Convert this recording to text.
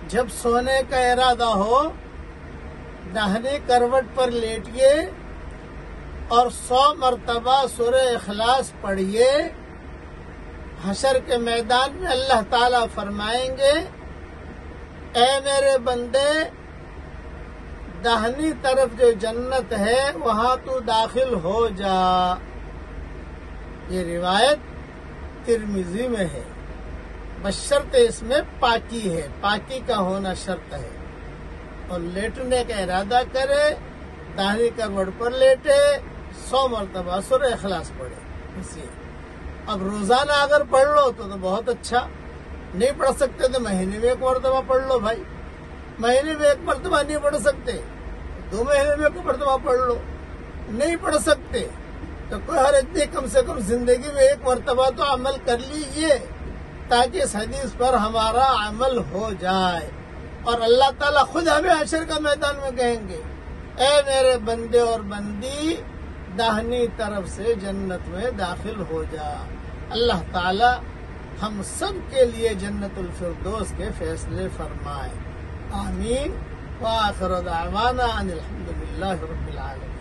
جب سونے کا ارادہ ہو داہنی کروٹ پر لیٹیے اور 100 مرتبہ سورہ اخلاص پڑھیے. حشر کے میدان میں اللہ تعالیٰ فرمائیں گے اے میرے بندے داہنی طرف جو جنت ہے وہاں تو داخل ہو جا. یہ روایت ترمذی میں ہے. بشرط اس میں پاکی ہے، پاکی کا ہونا شرط ہے. اور لیٹنے کا ارادہ کرے داہنی کروٹ پر لیٹے 100 مرتبہ سورہ اخلاص پڑھے. اسی اب روزانہ اگر پڑھ لو تو بہت اچھا. نہیں پڑھ سکتے تو مہینے میں 1 مرتبہ پڑھ لو بھائی. مہینے میں 1 مرتبہ نہیں پڑھ سکتے 2 مہینے میں 1 مرتبہ پڑھ لو. نہیں پڑھ سکتے تو کوئی ہر اتنی کم سے کم زندگی میں 1 مرتبہ تو عمل کر لیجیے تاکہ اس حدیث پر ہمارا عمل ہو جائے. اور اللہ تعالیٰ خود ہمیں حشر کا میدان میں کہیں گے اے میرے بندے اور بندی داہنی طرف سے جنت میں داخل ہو جا. اللہ تعالیٰ ہم سب کے لیے جنت الفردوس کے فیصلے فرمائے. آمین. وآخر دعوانا ان الحمد للہ رب العالمین.